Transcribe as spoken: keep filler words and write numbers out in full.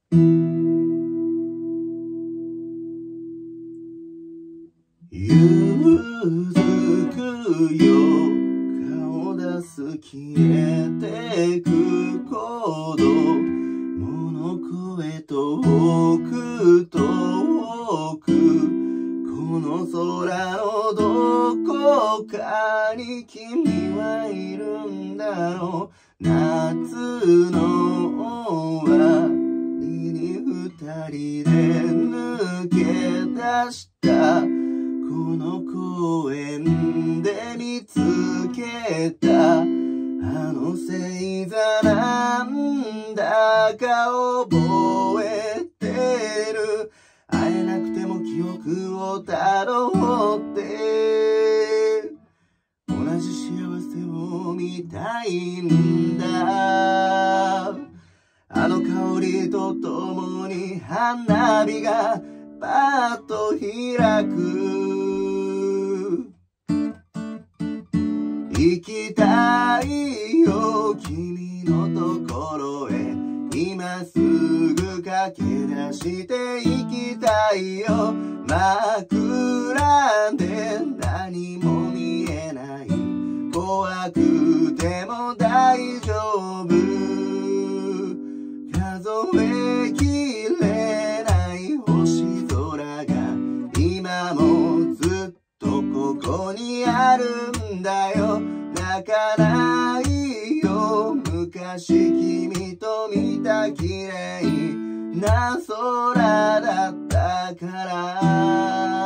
ゆずくよ顔出す消えてく鼓動物声遠く遠くこの空のどこかに君はいるんだろう夏の終わりに二人で抜け出したこの公園で見つけたあの星座なんだか覚えてる会えなくても記憶をたどって同じ幸せを見たいんだあの香りとともに花火がパッと開く行きたいよ君のところへ今すぐ駆け出して行きたいよ真っ暗で何も見えない怖くても大丈夫数えきれない星空が今もずっとここにあるんだよ泣かないよ昔君と見た綺麗な空だったから